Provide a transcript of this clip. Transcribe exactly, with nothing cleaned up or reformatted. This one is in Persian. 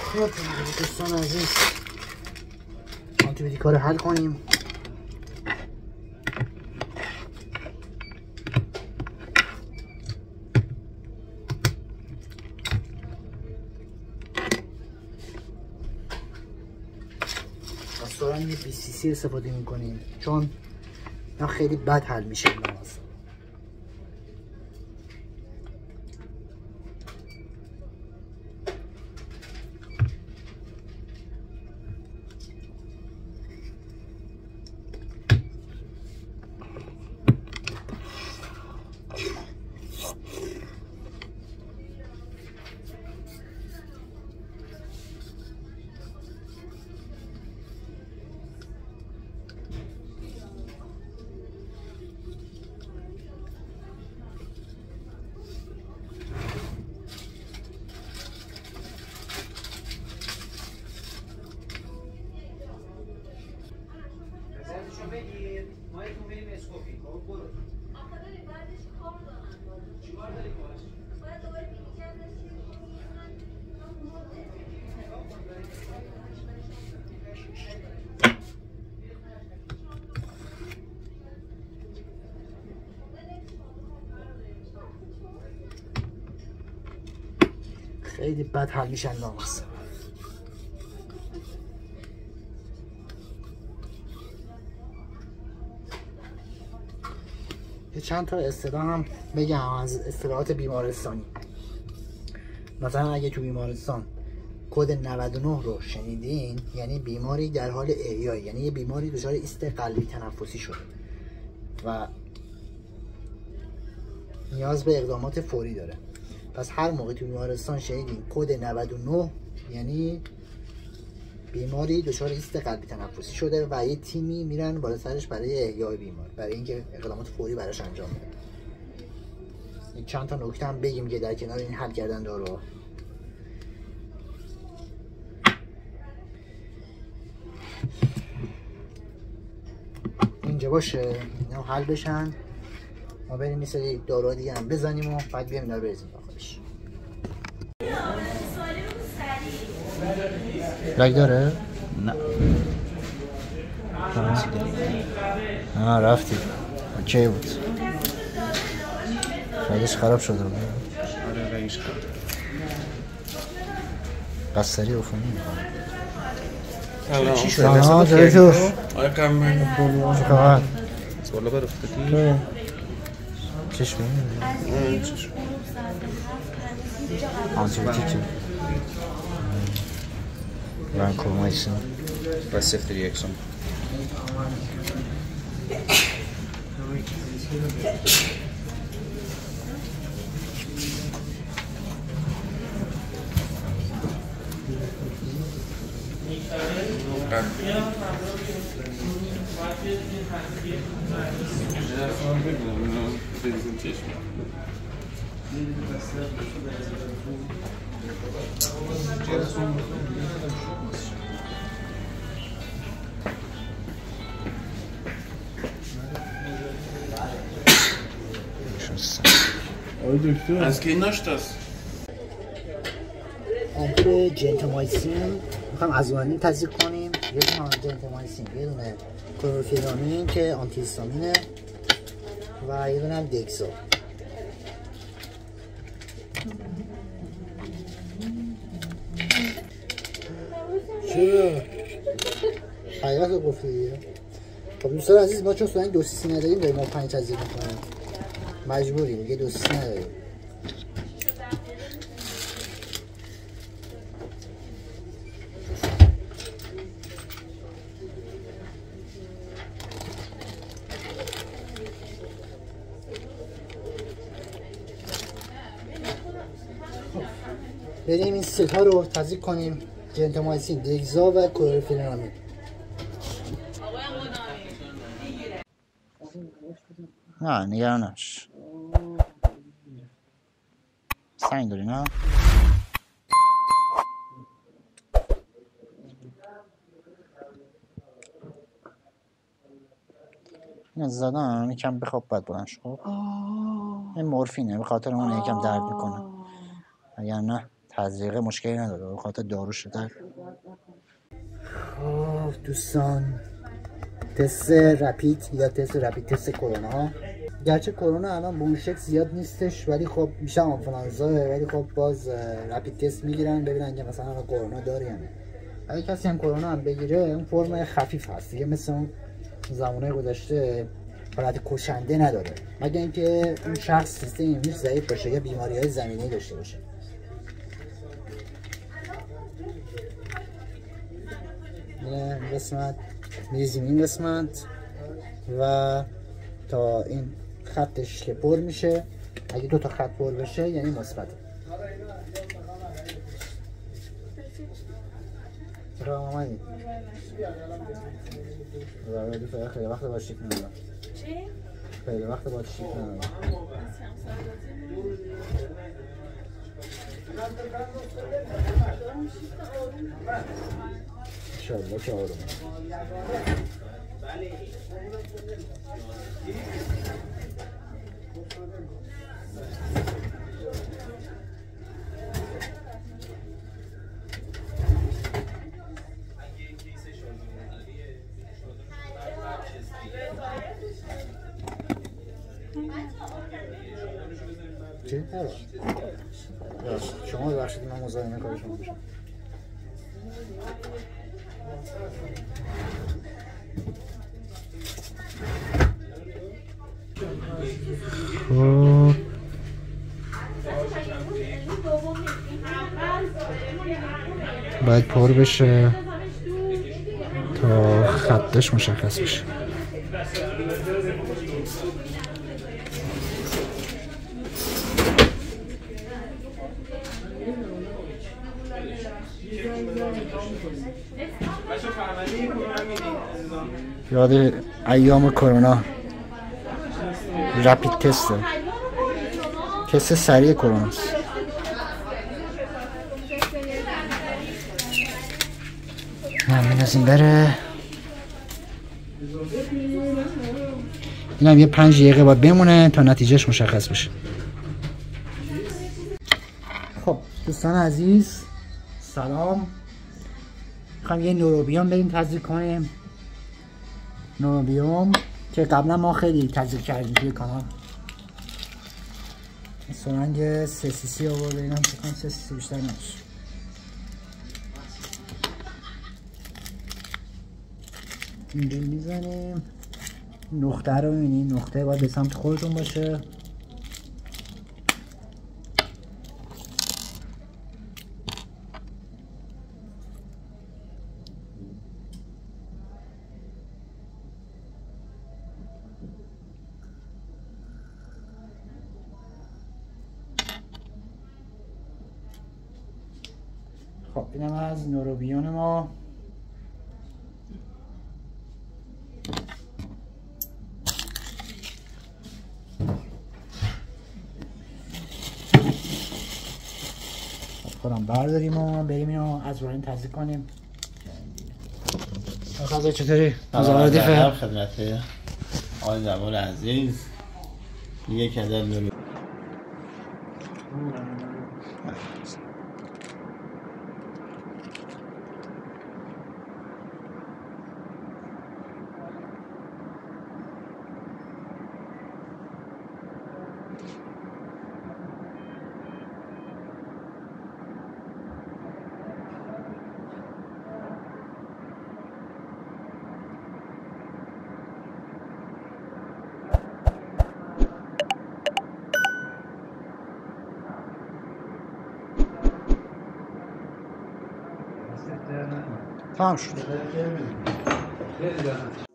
خب دوستان عزیز آنتیبیوتیکا رو حل کنیم. از دارن یه بیست سی سی استفاده میکنیم چون اینا خیلی بد حل میشه. نماز بگیر مایتون بریم اسکوپی. خب برو. آخه داری بعدش کار دارن. چیکار داری باش؟ باید دوباره میگردش خیلی بد حل میشن ناماس. یه چند تا اصطلاح هم بگم از اصطلاحات بیمارستانی. مثلا اگه تو بیمارستان کد نود و نه رو شنیدین یعنی بیماری در حال احیای، یعنی یه بیماری دچار ایست قلبی تنفسی شده و نیاز به اقدامات فوری داره. پس هر موقع تو بیمارستان شنیدین کد نود و نه یعنی بیماری دچار ایست قلبی تنفسی شده و یه تیمی میرن بالا سرش برای احیای بیمار، برای اینکه اقدامات فوری براش انجام بده. این چند تا نکته هم بگیم که در کنار این حل کردن دارو. اینجا باشه اینا حل بشن، ما بریم یه سری داروها دیگه هم بزنیم و بعد بیام اینا رو بریزیم داخلش. لگ داره؟ نه آه رفتی اوکی بود. لگش خراب شده بود. آره لگش خراب قصری عفونی میکنه. چی شده؟ آه دکتر آره کامل چه خبر؟ بالا برفتادی؟ چشم ببینید چشم آنتیبیوتیک وانکومایسین و صفر ریاکسون. از کی نشتاست؟ آمپول جنتامایسین میخوایم از اونانی تزریق کنیم. یه دونه جنتامایسین، یه دونه کلورفینامین که آنتی هیستامینه و یه دونه هم دکسا. چرا؟ حقیقت رو گفتی دیگه. خب دوستان عزیز ما چون سوانی دوسیسی نداریم داریم ما پنج تزریق میکنیم، مجبوریم یه دوسیسی نداریم. بریم این سه تا رو تزریق کنیم، جنتامایسین، دگزا و کلورفینامین. نه نگران نباش، سنگ داری نه؟ این از زدن یکم بخواب باید بلند شد. این مورفینه به خاطر اون یکم درد میکنه، اگر نه تزریق مشکلی نداره، به خاطر دارو شده. خب دوستان، تست رپید یا تست رپید تست کرونا، گرچه کرونا الان به اون شکل زیاد نیستش ولی خب بیشتر آنفولانزاه، ولی خب باز رپید تست میگیرن ببینن که مثلا کرونا داره یا نه. اگه کسی هم کرونا هم بگیره اون فرم خفیف هست دیگه، مثل اون زمانه گذشته حالت کشنده نداره، مگر اینکه اون شخص سیستم ایمنیش ضعیف باشه یا بیماری‌های زمینه‌ای داشته باشه. این قسمت میریزیم این قسمت و تا این خطش که پر میشه، اگه دو تا خط پر بشه یعنی مثبته. چرا آمدی؟ خیلی وقت باید شیک ندارم. چی؟ خیلی وقت باید شیک ندارم. انشالله که آروم. چی؟ شما ببخشید من مزاحم کار شما میشم. خب باید پر بشه تا خطش مشخص بشه. یاد ایام کرونا رپید تسته، تست سریع کرونا است. همین از این بره. این هم یه پنج دقیقه باید بمونه تا نتیجهش مشخص بشه. خب دوستان عزیز سلام، میخوایم یه نوروبیوم بریم تزریق کنیم. نوروبیوم که قبلا ما خیلی تزریق کردیم توی کانال. سرنگ سه سی سی آورده، اینم فکر کنم سه سی سی بیشتر نمیشه. اینجا میزنیم، نقطه رو میبینید، نقطه باید به سمت خودتون باشه. خب اینم از نوروبیون ما. خودم برداریم و بریم اینو از روی تزریق کنیم. خدا چطوری؟ مزارات دیفه خدمت آقای جوان عزیز. یک عدد نور تمام شد.